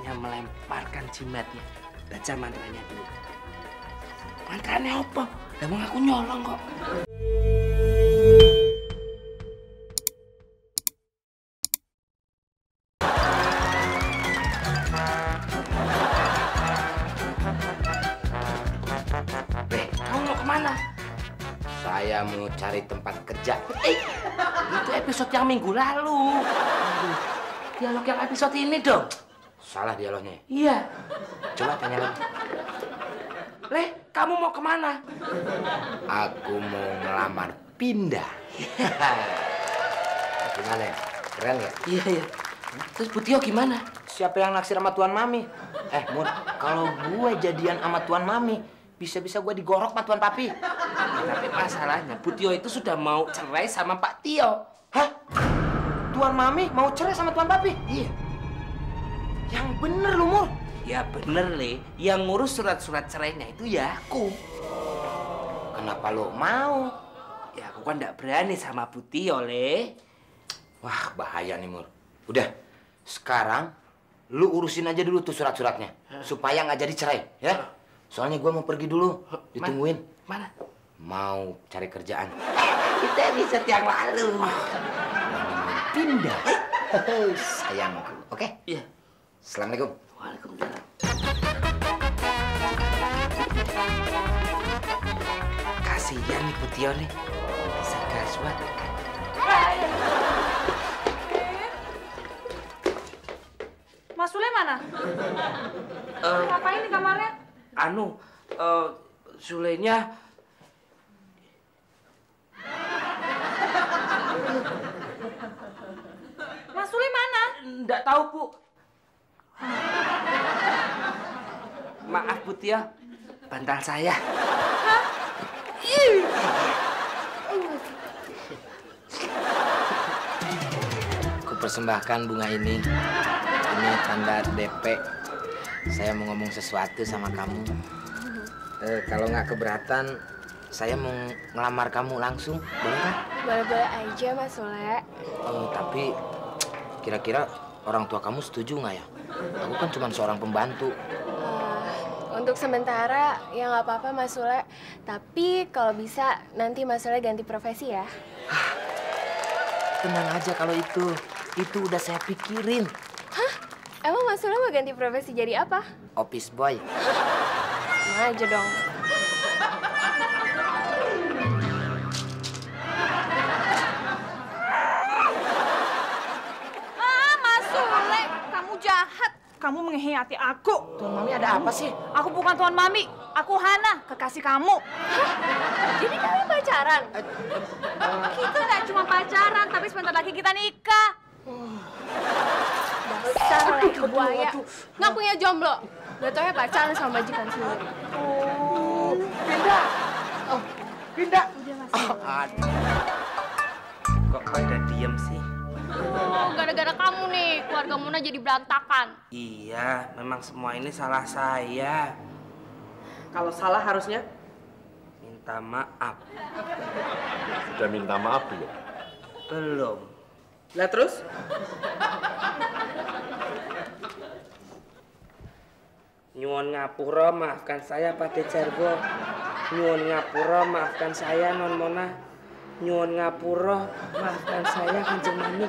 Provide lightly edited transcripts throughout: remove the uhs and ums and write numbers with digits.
saatnya melemparkan jimatnya. Baca mantranya dulu. Mantranya apa? Emang aku nyolong kok. Kamu mau kemana? Saya mau cari tempat kerja. Itu episode yang minggu lalu. Dialog yang episode ini dong. Salah dialognya. Iya. Coba tanya lagi. Leh, kamu mau kemana? Aku mau ngelamar pindah. Gimana ya? Keren nggak? Iya, iya. Terus Bu Tio gimana? Siapa yang naksir sama Tuan Mami? Mun, kalau gue jadian sama Tuan Mami, bisa-bisa gue digorok sama Tuan Papi. Tapi masalahnya, Bu Tio itu sudah mau cerai sama Pak Tio. Hah? Tuan Mami mau cerai sama Tuan Papi? Iya. Yang bener lu, Mur. Ya bener, Le. Yang ngurus surat-surat cerainya itu ya aku. Kenapa lu mau? Ya aku kan nggak berani sama Bu Tio, Le. Wah, bahaya nih, Mur. Udah, sekarang lu urusin aja dulu tuh surat-suratnya. Supaya nggak jadi cerai, ya? Soalnya gue mau pergi dulu. Ditungguin. Mana? Mau cari kerjaan. Itu episode yang lalu. Pindah. Sayangku. Oke? Iya. Assalamualaikum. Waalaikumsalam. Kasihan nih Bu Tio nih. Bisa gaswat. Mas Sule mana? Ngapain di kamarnya? Sulenya Mas Sule mana? nggak tahu, Bu. Maaf, Bu Tio. Bantal saya. Hah? Ih. Aku persembahkan bunga ini. Ini tanda DP. Saya mau ngomong sesuatu sama kamu. Kalau nggak keberatan, saya mau ngelamar kamu langsung. Boleh kan? Boleh-boleh aja, Mas Sule. Tapi kira-kira orang tua kamu setuju nggak ya? Aku kan cuma seorang pembantu. Untuk sementara, ya nggak apa-apa, Mas Sule. Tapi kalau bisa, nanti Mas Sule ganti profesi ya. Tenang aja kalau itu. Itu udah saya pikirin. Hah? Emang Mas Sule mau ganti profesi jadi apa? Office boy. Nah aja dong. Mas Sule, kamu jahat. Kamu mengkhianati aku. Tuan Mami ada apa sih? Aku bukan Tuan Mami. Aku Hana, kekasih kamu. Jadi kalian pacaran? Kita nggak cuma pacaran, tapi sebentar lagi kita nikah. Dasar laki buaya. Nggak punya jomblo. Gak tau ya pacaran sama majikan sendiri. Pindah. Pindah. Udah, Mas. Aduh. Kok pada diem sih? Oh, gara-gara kamu nih, keluarga Muna jadi berantakan. Iya, memang semua ini salah saya. Kalau salah harusnya Minta maaf. Sudah minta maaf belum? Belum. lah terus Nyuwun ngapura, maafkan saya Pak Jarwo. Nyuwun ngapura, maafkan saya Non Mona. Nyuwun ngapura, maafkan saya Kanjeng Mami.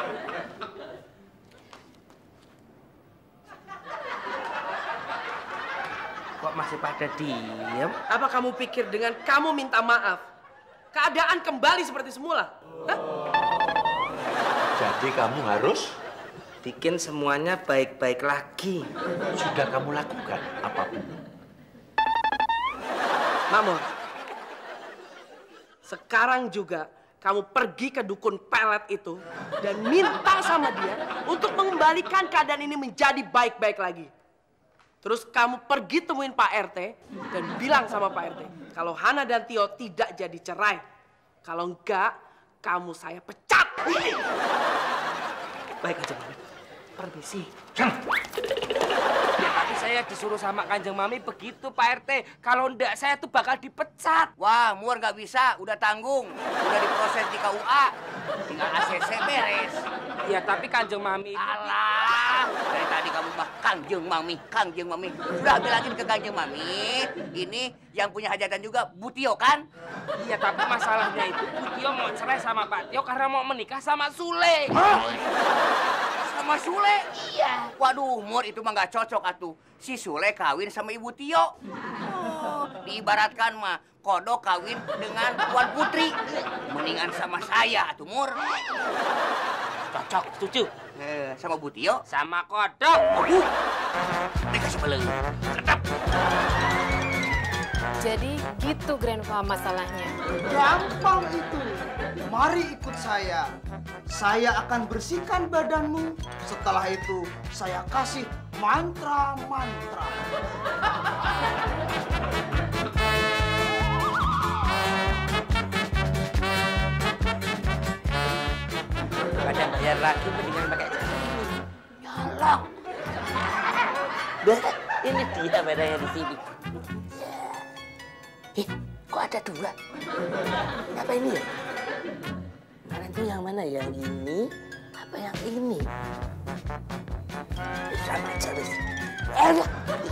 Kok masih pada diem? apa kamu pikir dengan kamu minta maaf keadaan kembali seperti semula? Hah? Jadi kamu harus Bikin semuanya baik-baik lagi. sudah kamu lakukan apapun. Makmur, sekarang juga kamu pergi ke dukun pelet itu dan minta sama dia untuk mengembalikan keadaan ini menjadi baik-baik lagi. Terus kamu pergi temuin Pak RT dan bilang sama Pak RT kalau Hana dan Tio tidak jadi cerai. Kalau enggak, kamu saya pecat. Baik Kanjeng Mami. Permisi. Ya, tapi saya disuruh sama Kanjeng Mami begitu Pak RT. Kalau enggak saya tuh bakal dipecat. Wah, Muar nggak bisa, udah tanggung. Udah diproses di KUA. Tinggal ACC beres. Ya tapi Kanjeng Mami. Alah, Dari tadi kamu mah Kangjeng Mami, Kangjeng Mami. Sudah bilangin ke Kangjeng Mami, ini yang punya hajatan juga Bu Tio kan? Iya, tapi masalahnya itu Bu Tio mau cerai sama Pak Tio karena mau menikah sama Sule. Sama Sule? Iya. Waduh, Mur, itu mah nggak cocok atuh. Si Sule kawin sama Ibu Tio. Diibaratkan mah, kodok kawin dengan Tuan Putri. Mendingan sama saya atuh, Mur. Cocok, setuju. Sama Bu Tio? Sama kodok. Aduh, mereka sebelum. Tetap. Jadi gitu Grandpa masalahnya. Gampang itu. Mari ikut saya. Saya akan bersihkan badanmu. Setelah itu saya kasih mantra-mantra. Ada bayar lagi mendingan pakai cara ini. Nyolong. Ini dia bedanya di sini. Kok ada dua? Apa ini ya? Mana itu yang mana? Yang ini? Apa yang ini? Sama aja, Wis. Ayo.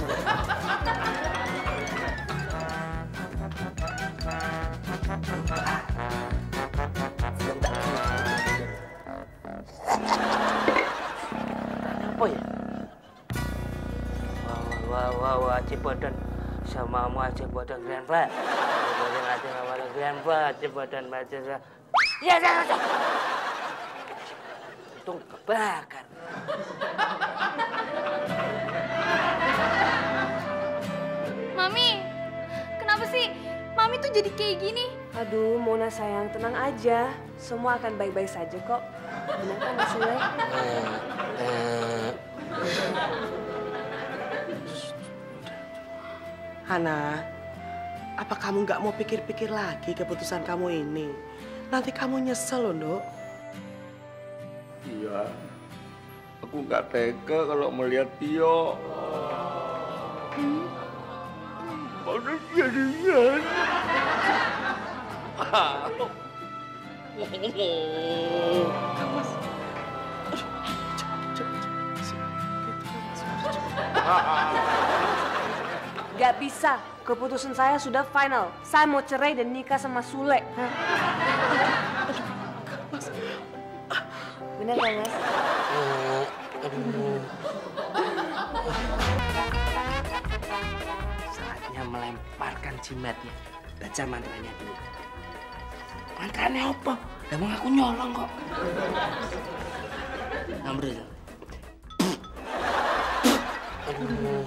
Apa ya? Wah, Cipodan sama aja badan Grandpa. Badan aja sama Grandpa, Cipodan baca. Ya, jangan. Untung kebakar. Mami, kenapa sih Mami tuh jadi kayak gini? Aduh, Mona sayang, tenang aja. Semua akan baik-baik saja kok. Benar kan Mas Sule? Hana, apa kamu nggak mau pikir-pikir lagi keputusan kamu ini? Nanti kamu nyesel loh, Nduk. Iya, aku nggak tega kalau melihat Tio. Mana jadian? Gak bisa. Keputusan saya sudah final. Saya mau cerai dan nikah sama Sule. Benar kan, Mas? Saatnya melemparkan jimatnya. Baca mantranya dulu. Mantranya apa? Emang aku nyolong kok. Ambil. Aduh.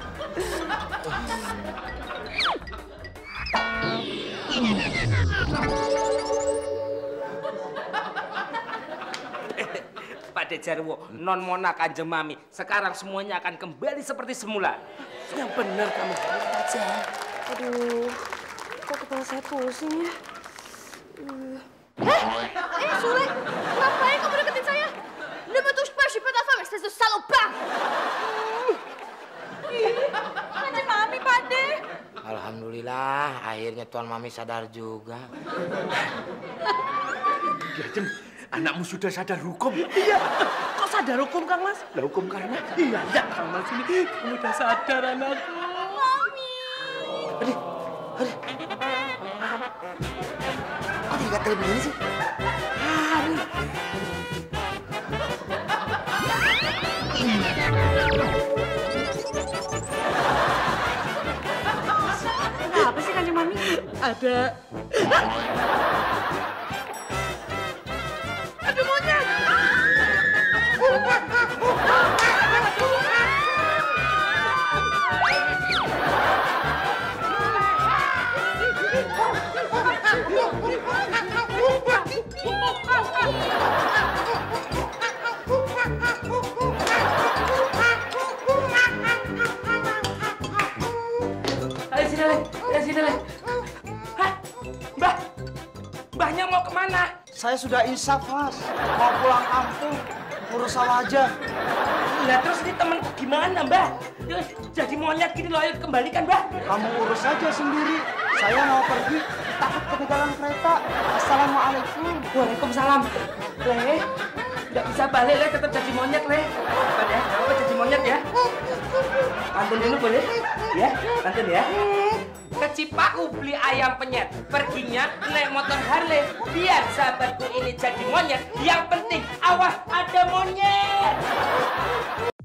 Pak Dejarwo, Non Mona, Kanjeng Mami, sekarang semuanya akan kembali seperti semula. Yang benar kamu aja. Aduh, kok kepala saya pusing ya? Sule, ngapain kamu deketin saya? Ne me touche pas, je suis pas ta femme, espèce de salopard! Kanjeng Mami, Pak De. Alhamdulillah, akhirnya Tuan Mami sadar juga. Ya, Jem, anakmu sudah sadar hukum. Iya, kok sadar hukum, Kang Mas? Lah hukum karena Iya, Kang Mas ini. Kamu udah sadar, anakku. Mami. Kok tidak kayak begini sih? Kenapa sih Kanjeng Mami? Ada. Aduh, monyet. Sini, Le. Hah? Mbahnya mau kemana? Saya sudah insaf, Mas. Mau pulang kampung, urus sawah aja. Lah terus ini temanku gimana, Mbah? Jadi monyet gini loh, ayo kembalikan, Mbah. Kamu urus aja sendiri. Saya mau pergi, takut ketinggalan kereta. Assalamualaikum. Waalaikumsalam. Le, nggak bisa balik, Le. Tetap jadi monyet, Le. Pada Pantun dulu boleh? Ya, pantun ya. Ke Cipaku beli ayam penyet, perginya naik motor Harley. Biar sahabatku ini jadi monyet. Yang penting awas ada monyet.